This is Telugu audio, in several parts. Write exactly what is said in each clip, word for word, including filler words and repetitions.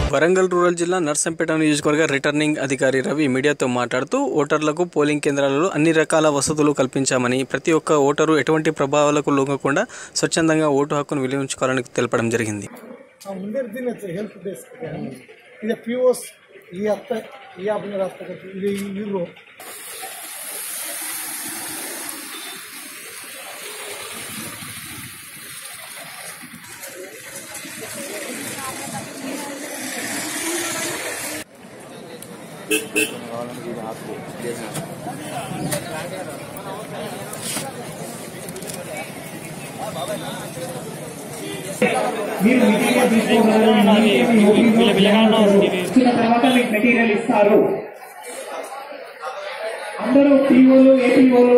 వరంగల్ రూరల్ జిల్లా నర్సంపేట నియోజకవర్గ రిటర్నింగ్ అధికారి రవి మీడియాతో మాట్లాడుతూ ఓటర్లకు పోలింగ్ కేంద్రాలలో అన్ని రకాల వసతులు కల్పించామని, ప్రతి ఒక్క ఓటరు ఎటువంటి ప్రభావాలకు లొంగకుండా స్వచ్ఛందంగా ఓటు హక్కును వినియోగించుకోవాలని తెలపడం జరిగింది. తర్వాత మీకు మెటీరియల్ ఇస్తారు. అందరూ టీఓలు ఏపీఓలు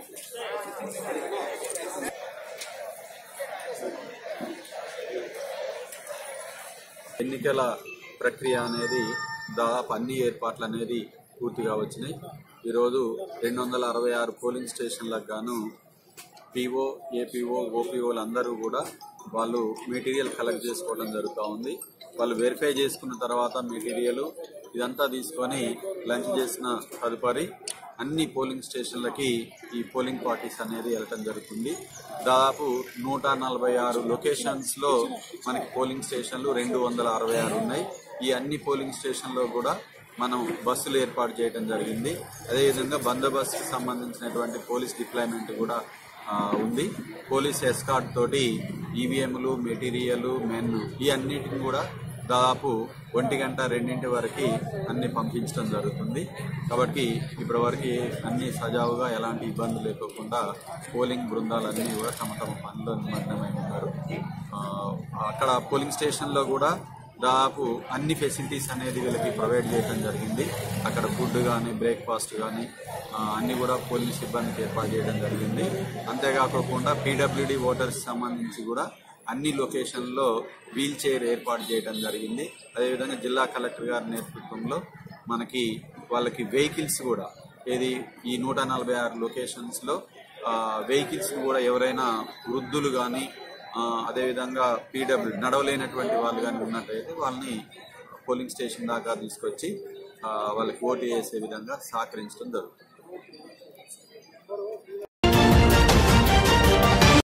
ఎన్నికల ప్రక్రియ అనేది దాదాపు అన్ని ఏర్పాట్లు అనేది పూర్తిగా వచ్చినాయి. ఈరోజు రెండు వందల అరవై ఆరు పోలింగ్ స్టేషన్లకు గాను పీఓ, ఏపీఓ, ఓపీఓలు అందరూ కూడా వాళ్ళు మెటీరియల్ కలెక్ట్ చేసుకోవడం జరుగుతూ ఉంది. వాళ్ళు వెరిఫై చేసుకున్న తర్వాత మెటీరియల్ ఇదంతా తీసుకొని లంచ్ చేసిన తదుపరి అన్ని పోలింగ్ స్టేషన్లకి ఈ పోలింగ్ పార్టీస్ అనేది వెళ్ళటం జరుగుతుంది. దాదాపు నూట నలభై ఆరు లొకేషన్స్లో మనకి పోలింగ్ స్టేషన్లు రెండు వందల అరవై ఆరు ఉన్నాయి. ఈ అన్ని పోలింగ్ స్టేషన్లో కూడా మనం బస్సులు ఏర్పాటు చేయడం జరిగింది. అదేవిధంగా బందోబస్తుకి సంబంధించినటువంటి పోలీస్ డిప్లాయ్మెంట్ కూడా ఉంది. పోలీస్ ఎస్కార్ట్ తోటి ఈవీఎంలు, మెటీరియల్, మెన్ ఈ అన్నిటిని కూడా దాదాపు ఒంటి గంట రెండింటి వరకు అన్ని పంపించడం జరుగుతుంది. కాబట్టి ఇప్పటి వరకు అన్ని సజావుగా ఎలాంటి ఇబ్బందులు లేకోకుండా పోలింగ్ బృందాలన్నీ కూడా తమ తమ పనిలో నిమగ్నమై ఉన్నారు. అక్కడ పోలింగ్ స్టేషన్లో కూడా దాదాపు అన్ని ఫెసిలిటీస్ అనేది వీళ్ళకి ప్రొవైడ్ చేయడం జరిగింది. అక్కడ ఫుడ్ కానీ, బ్రేక్ఫాస్ట్ కానీ అన్నీ కూడా పోలీస్ సిబ్బందికి ఏర్పాటు చేయడం జరిగింది. అంతేకాకుండా పీడబ్ల్యూడీ ఓటర్స్ సంబంధించి కూడా అన్ని లొకేషన్లో వీల్ చైర్ ఏర్పాటు చేయడం జరిగింది. అదేవిధంగా జిల్లా కలెక్టర్ గారి నేతృత్వంలో మనకి వాళ్ళకి వెహికల్స్ కూడా ఏది ఈ నూట నలభై ఆరు లొకేషన్స్లో వెహికల్స్ కూడా ఎవరైనా వృద్ధులు కానీ అదేవిధంగా పీడబ్ల్యూ నడవలేనటువంటి వాళ్ళు కానీ ఉన్నట్టయితే వాళ్ళని పోలింగ్ స్టేషన్ దాకా తీసుకొచ్చి వాళ్ళకి ఓటు వేసే విధంగా సహకరించడం జరుగుతుంది.